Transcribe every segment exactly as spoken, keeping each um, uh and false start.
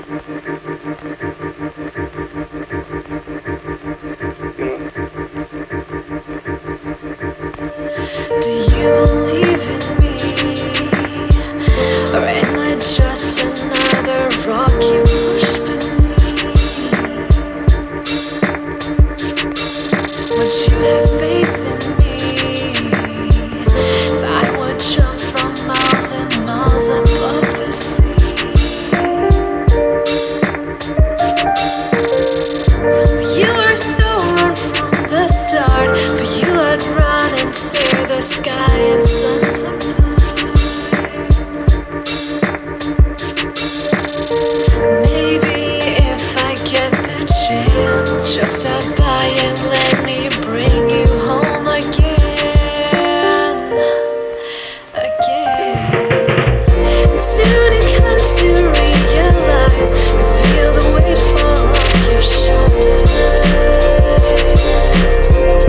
Do you believe in me? Or am I just another rock you push beneath? Would you have faith in me if I would jump from miles and miles above the sea? Well, you were so wrong from the start. For you I'd run and tear the sky and suns apart. Maybe if I get the chance, just stop by and let me bring you home again, again. Soon you come to realize, you feel the weight fall off your shoulders.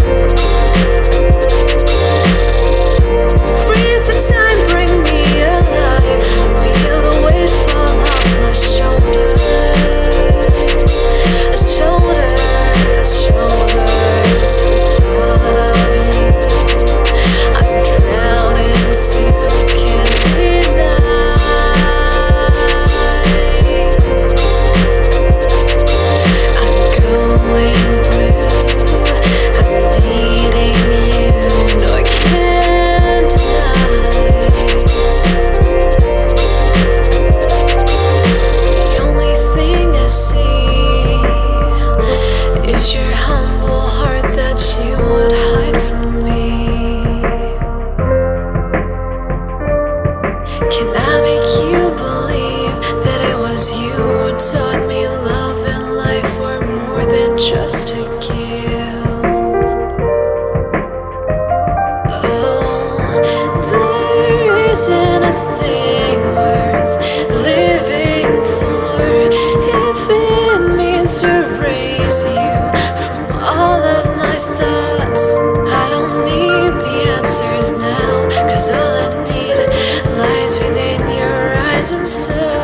Freeze the time, bring me alive. I feel the weight fall off my shoulders, shoulders, shoulders. And the thought of you, I'm drowning, so you can't deny. I'm going blue, I'm needing you, no I can't deny. The only thing I see is your humble heart that you would hide from me. Can I make you believe that it was you who taught me love and life were more than just to give? Oh, there isn't a thing worth living for if it means to raise you from all of my thoughts. I don't need the answers now, 'cause all I need lies within your eyes and so